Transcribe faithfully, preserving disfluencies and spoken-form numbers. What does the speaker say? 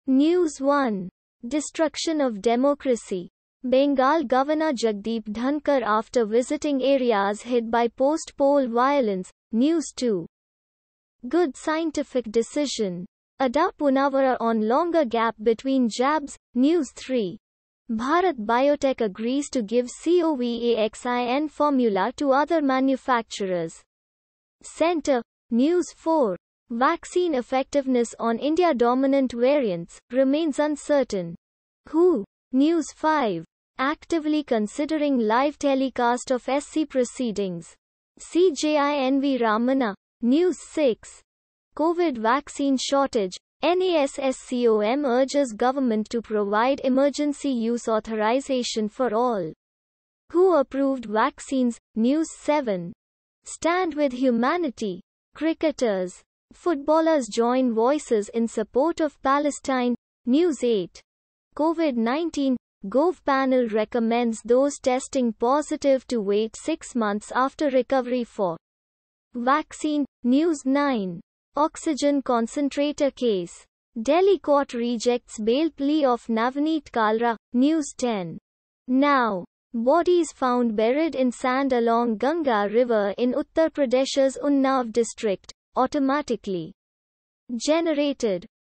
News one. Destruction of democracy. Bengal Governor Jagdeep Dhankar after visiting areas hit by post-poll violence. News two. Good scientific decision. Ada Punawara on longer gap between jabs. News three. Bharat Biotech agrees to give COVAXIN formula to other manufacturers. Center. News four. Vaccine effectiveness on India-dominant variants remains uncertain. W H O. News five. Actively considering live telecast of S C proceedings. C J I N V Ramana. News six. COVID vaccine shortage. NASSCOM urges government to provide emergency use authorization for all who approved vaccines. News seven. Stand with humanity. Cricketers. Footballers join voices in support of Palestine. News eight. COVID nineteen. Gov panel recommends those testing positive to wait six months after recovery for vaccine. News nine. Oxygen concentrator case. Delhi court rejects bail plea of Navneet Kalra. News ten. Now. Bodies found buried in sand along Ganga River in Uttar Pradesh's Unnao district. Automatically generated.